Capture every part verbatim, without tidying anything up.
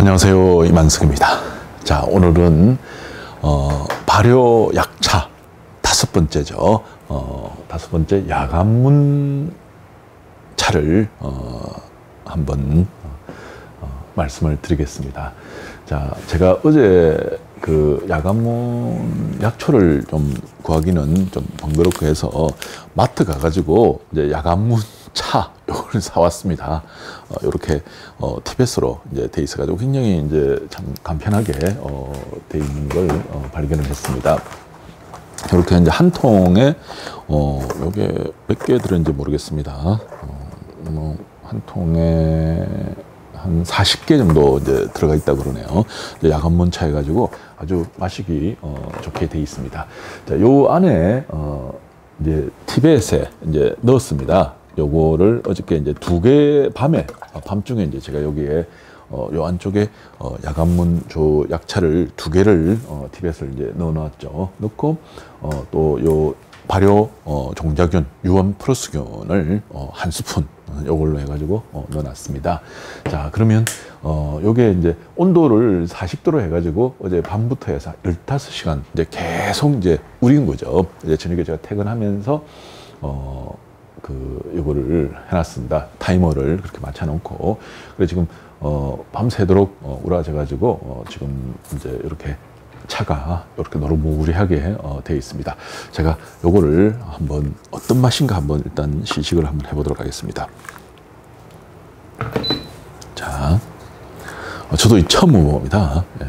안녕하세요, 이만석입니다. 자, 오늘은 어, 발효 약차 다섯 번째죠. 어, 다섯 번째 야간문 차를 어, 한번 어, 말씀을 드리겠습니다. 자, 제가 어제 그 야간문 약초를 좀 구하기는 좀 번거롭고 해서 마트 가가지고 이제 야간문 차 요걸 사왔습니다. 어, 이렇게 어, 티베스로 이제 돼 있어가지고 굉장히 이제 참 간편하게 어, 돼 있는 걸 어, 발견을 했습니다. 이렇게 이제 한 통에 어, 요게 몇 개 들었는지 모르겠습니다. 어, 뭐 한 통에 한 사십 개 정도 이제 들어가 있다 그러네요. 야간문차 해가지고 아주 마시기 어, 좋게 돼 있습니다. 자, 요 안에 어, 이제 티벳에 이제 넣었습니다. 요거를 어저께 이제 두 개 밤에 밤중에 이제 제가 여기에 어, 요 안쪽에 어, 야간문 조 약차를 두 개를 어, 티벳을 이제 넣어놨죠. 넣고 어, 또 요 발효 어, 종자균 유원 플러스균을 어, 한 스푼 요걸로 해가지고 어, 넣어놨습니다. 자, 그러면 어, 요게 이제 온도를 사십 도로 해가지고 어제 밤부터 해서 열다섯 시간 이제 계속 이제 우린 거죠. 이제 저녁에 제가 퇴근하면서 어, 그 요거를 해놨습니다. 타이머를 그렇게 맞춰놓고 그래 지금 어, 밤새도록 어, 우라져 가지고 어, 지금 이제 이렇게 차가 이렇게 노릇무리하게 어, 되어 있습니다. 제가 요거를 한번 어떤 맛인가 한번 일단 시식을 한번 해보도록 하겠습니다. 자, 어, 저도 이 처음 먹어봅니다. 예.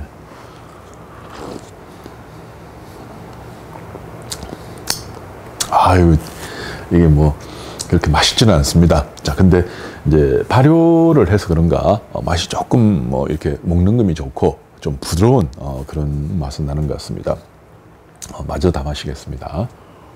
아유, 이게 뭐 그렇게 맛있지는 않습니다. 자, 근데 이제 발효를 해서 그런가 어, 맛이 조금 뭐 이렇게 먹는 금이 좋고 좀 부드러운 어, 그런 맛은 나는 것 같습니다. 어, 마저 다 마시겠습니다.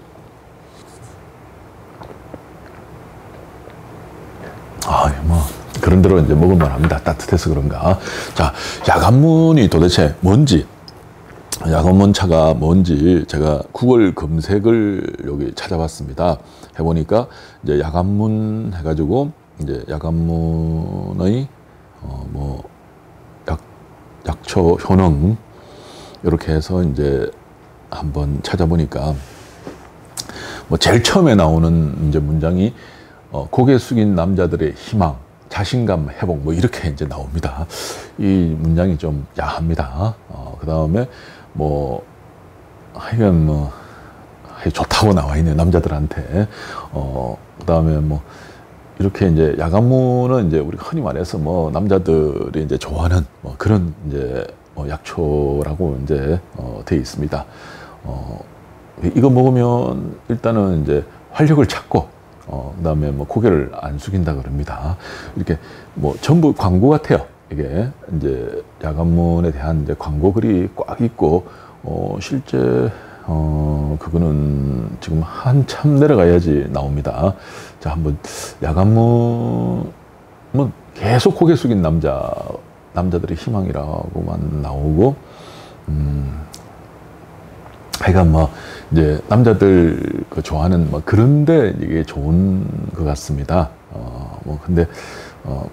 아, 뭐 그런 대로 이제 먹을만 합니다. 따뜻해서 그런가. 자, 야간문이 도대체 뭔지, 야간문 차가 뭔지 제가 구글 검색을 여기 찾아봤습니다. 해보니까 이제 야간문 해가지고 이제 야간문의 어 뭐 약 약초 효능 이렇게 해서 이제 한번 찾아보니까 뭐 제일 처음에 나오는 이제 문장이 어 고개 숙인 남자들의 희망, 자신감 회복 뭐 이렇게 이제 나옵니다. 이 문장이 좀 야합니다. 어, 그 다음에 뭐 하여간 뭐 좋다고 나와 있네 남자들한테. 어, 그 다음에 뭐 이렇게 이제 야간문은 이제 우리 흔히 말해서 뭐 남자들이 이제 좋아하는 뭐 그런 이제 뭐 약초라고 이제 어, 되어 있습니다. 어, 이거 먹으면 일단은 이제 활력을 찾고 어, 그 다음에 뭐 고개를 안 숙인다 그럽니다. 이렇게 뭐 전부 광고 같아요. 이게 이제 야간문에 대한 이제 광고 글이 꽉 있고 어, 실제 어, 그거는 지금 한참 내려가야지 나옵니다. 자, 한번 야간문 뭐 계속 고개 숙인 남자 남자들의 희망이라고만 나오고 음. 하여간 뭐 이제 남자들 그 좋아하는 뭐 그런데 이게 좋은 것 같습니다. 어, 뭐 근데 어,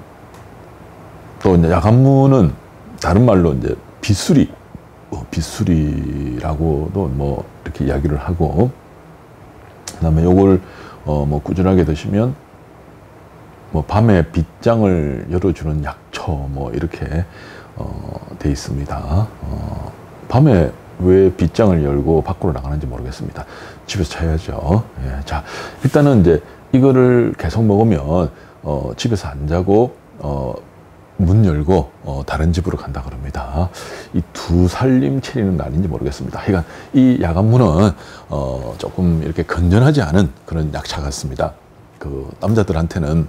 또 이제 야간문은 다른 말로 이제 비수리, 뭐 비수리라고도 뭐 이렇게 이야기를 하고, 그다음에 요걸 어, 뭐 꾸준하게 드시면 뭐 밤에 빗장을 열어주는 약초 뭐 이렇게 어, 돼 있습니다. 어, 밤에 왜 빗장을 열고 밖으로 나가는지 모르겠습니다. 집에서 자야죠. 예, 자, 일단은 이제 이거를 계속 먹으면 어, 집에서 안 자고 어, 문 열고 어, 다른 집으로 간다 그럽니다. 이 두 살림 체리는 아닌지 모르겠습니다. 하여간 이 야간문은 어, 조금 이렇게 건전하지 않은 그런 약차 같습니다. 그 남자들한테는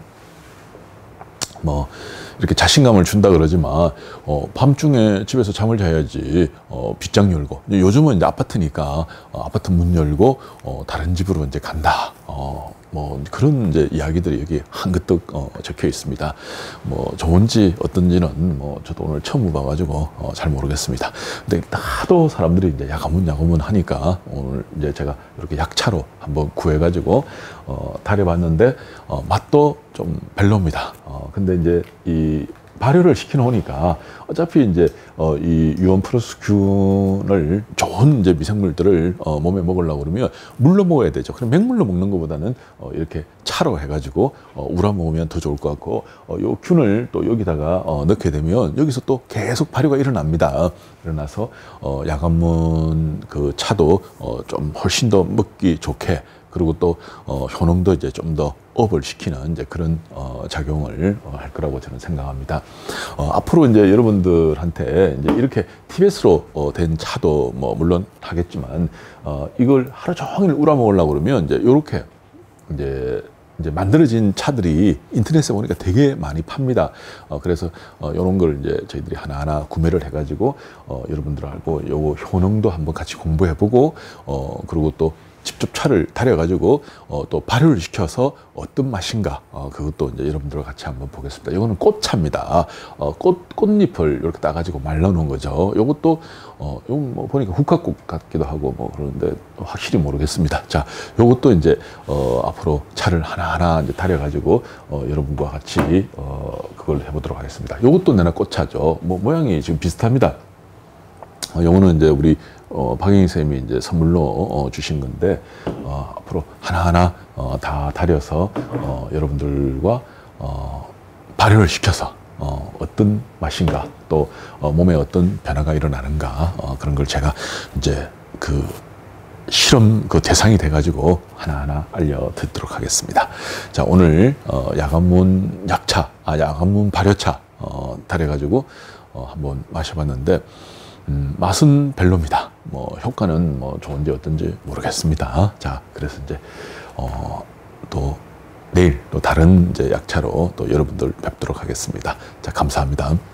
뭐 이렇게 자신감을 준다 그러지만 어, 밤중에 집에서 잠을 자야지 어, 빗장 열고 요즘은 이제 아파트니까 어, 아파트 문 열고 어, 다른 집으로 이제 간다. 어, 뭐 그런 이제 이야기들이 여기 한그뜩 어, 적혀 있습니다. 뭐 좋은지 어떤지는 뭐 저도 오늘 처음 봐가지고 어, 잘 모르겠습니다. 근데 하도 사람들이 이제 야간문 야간문 하니까 오늘 이제 제가 이렇게 약차로 한번 구해가지고 어, 달여봤는데 어, 맛도 좀 별로입니다. 어, 근데 이제 이 발효를 시켜 놓으니까 어차피 이제 어, 이 유원 플러스 균을 좋은 이제 미생물들을 어, 몸에 먹으려고 그러면 물로 먹어야 되죠. 그럼 맹물로 먹는 것보다는 어, 이렇게 차로 해가지고 어, 우려 먹으면 더 좋을 것 같고, 어, 요 균을 또 여기다가 어, 넣게 되면 여기서 또 계속 발효가 일어납니다. 일어나서 어, 야간문 그 차도 어, 좀 훨씬 더 먹기 좋게, 그리고 또 어, 효능도 이제 좀 더 업을 시키는 이제 그런 어, 작용을 어, 할 거라고 저는 생각합니다. 어, 앞으로 이제 여러분들한테 이제 이렇게 티베스로 어, 된 차도 뭐 물론 하겠지만 어, 이걸 하루 종일 우려 먹으려고 그러면 이제 이렇게 이제 이제 만들어진 차들이 인터넷에 보니까 되게 많이 팝니다. 어, 그래서 어, 이런 걸 이제 저희들이 하나하나 구매를 해가지고 어, 여러분들하고 요거 효능도 한번 같이 공부해보고 어, 그리고 또 직접 차를 달여가지고 어, 또 발효를 시켜서 어떤 맛인가 어, 그것도 이제 여러분들과 같이 한번 보겠습니다. 이거는 꽃차입니다. 어, 꽃 꽃잎을 이렇게 따가지고 말라놓은 거죠. 이것도 어, 이거 뭐 보니까 후카꽃 같기도 하고 뭐 그러는데 확실히 모르겠습니다. 자, 이것도 이제 어, 앞으로 차를 하나하나 이제 달여가지고 어, 여러분과 같이 어, 그걸 해보도록 하겠습니다. 이것도 내나 꽃차죠. 뭐 모양이 지금 비슷합니다. 어, 요거는 이제 우리 어, 박영희 쌤이 이제 선물로 어, 주신 건데 어, 앞으로 하나하나 어, 다 다려서 어, 여러분들과 어, 발효를 시켜서 어, 어떤 맛인가 또 어, 몸에 어떤 변화가 일어나는가 어, 그런 걸 제가 이제 그 실험 그 대상이 돼가지고 하나하나 알려드리도록 하겠습니다. 자, 오늘 어, 야간문 약차, 아 야간문 발효차 어, 달여가지고 어, 한번 마셔봤는데. 음, 맛은 별로입니다. 뭐 효과는 뭐 좋은지 어떤지 모르겠습니다. 자, 그래서 이제 어, 또 내일 또 다른 이제 약차로 또 여러분들 뵙도록 하겠습니다. 자, 감사합니다.